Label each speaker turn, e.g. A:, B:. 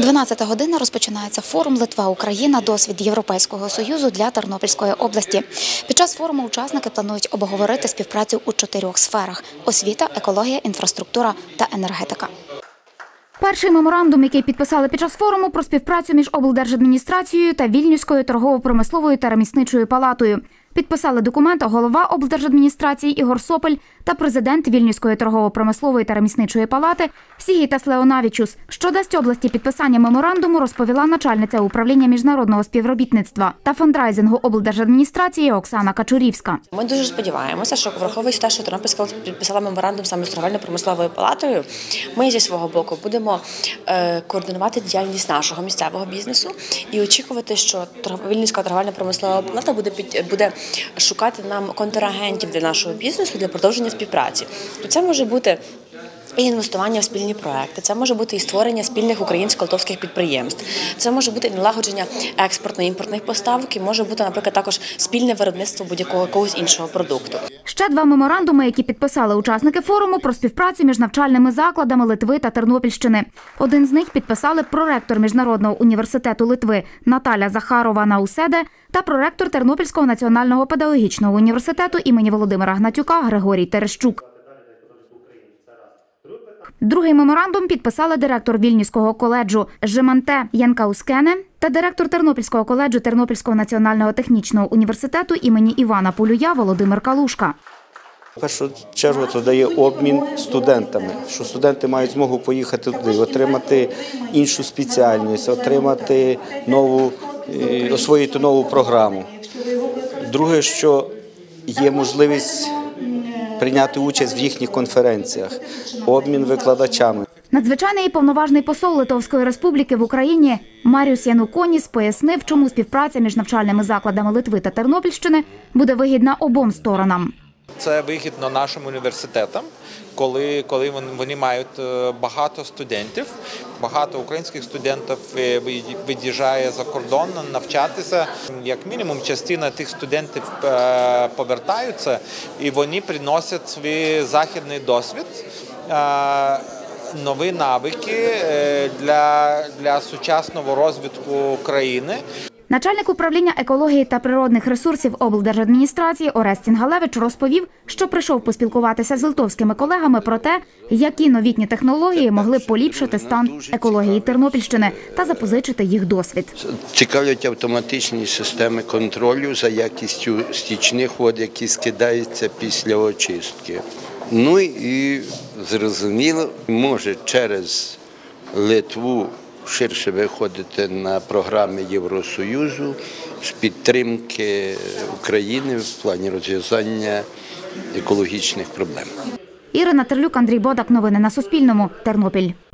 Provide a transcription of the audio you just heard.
A: 12 година розпочинається форум «Литва-Україна. Досвід Європейського Союзу для Тернопільської області». Під час форуму учасники планують обговорити співпрацю у 4 сферах – освіта, екологія, інфраструктура та енергетика. Перший меморандум, який підписали під час форуму про співпрацю між облдержадміністрацією та Вільнюською торгово-промисловою та ремісничою палатою. Підписали документ голова облдержадміністрації Ігор Сопель та президент Вільнюської торгово-промислової та ремісничої палати Сігітас Леонавічус. Що дасть області підписання меморандуму, розповіла начальниця управління міжнародного співробітництва та фандрайзингу облдержадміністрації Оксана Качурівська.
B: Ми дуже сподіваємося, що враховуючи те, що Тернопільська область підписала меморандум саме з торговельно-промисловою палатою, ми зі свого боку будемо координувати діяльність нашого місцевого бізнесу і очікувати, що Вільнюська торговельно-промислова палата буде шукати нам контрагентів для нашого бізнесу для продовження співпраці. Це може бути і інвестування в спільні проекти, це може бути і створення спільних українсько-литовських підприємств, це може бути і налагодження експортно-імпортних поставок, і може бути, наприклад, також спільне виробництво будь-якого якогось іншого продукту.
A: Ще 2 меморандуми, які підписали учасники форуму про співпрацю між навчальними закладами Литви та Тернопільщини. Один з них підписали проректор Міжнародного університету Литви Наталя Захарова-Науседе та проректор Тернопільського національного педагогічного університету імені Володимира Гнатюка Григорій Терещук. Другий меморандум підписали директор Вільнюського коледжу Жеманте Янкаускене та директор Тернопільського коледжу Тернопільського національного технічного університету імені Івана Полюя Володимир Калушка.
C: В першу чергу це дає обмін студентами, що студенти мають змогу поїхати туди, отримати іншу спеціальність, освоїти нову програму. Друге, що є можливість прийняти участь в їхніх конференціях, обмін викладачами.
A: Надзвичайний і повноважний посол Литовської Республіки в Україні Маріус Януконіс пояснив, чому співпраця між навчальними закладами Литви та Тернопільщини буде вигідна обом сторонам.
D: Це вигідно нашим університетам, коли вони мають багато студентів, багато українських студентів виїжджає за кордон навчатися. Як мінімум, частина тих студентів повертаються і вони приносять свій західний досвід, нові навики для сучасного розвитку країни.
A: Начальник управління екології та природних ресурсів облдержадміністрації Орест Цінгалевич розповів, що прийшов поспілкуватися з литовськими колегами про те, які новітні технології могли б поліпшити стан екології Тернопільщини та запозичити їх досвід.
E: Цікавлять автоматичні системи контролю за якістю стічних вод, які скидаються після очистки. Ну і, зрозуміло, може через Литву ширше виходити на програми Євросоюзу з підтримки України в плані розв'язання екологічних проблем.
A: Ірина Терлюк, Андрій Бодак. Новини на Суспільному. Тернопіль.